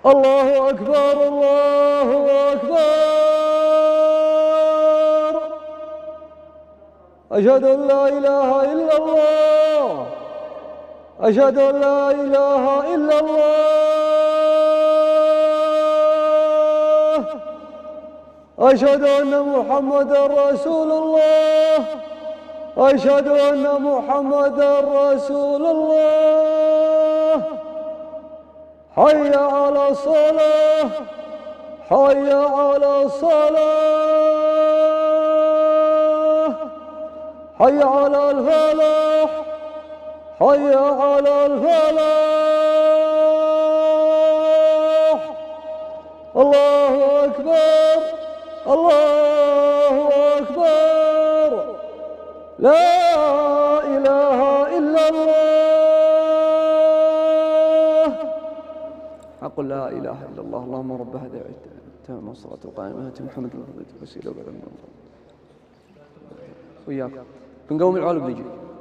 الله أكبر الله أكبر. أشهد أن لا إله إلا الله. أشهد أن لا إله إلا الله. أشهد أن محمدا رسول الله. أشهد أن محمدا رسول الله. حي على الصلاة. حي على الصلاة. حي على الفلاح. حي على الفلاح. الله أكبر الله أكبر. لا إله إلا الله. أقول لا إله إلا الله. اللهم رب هذه التامة والصلاة القائمة آت محمد الوسيلة وبعد وإياك بنقوم العالم نجي.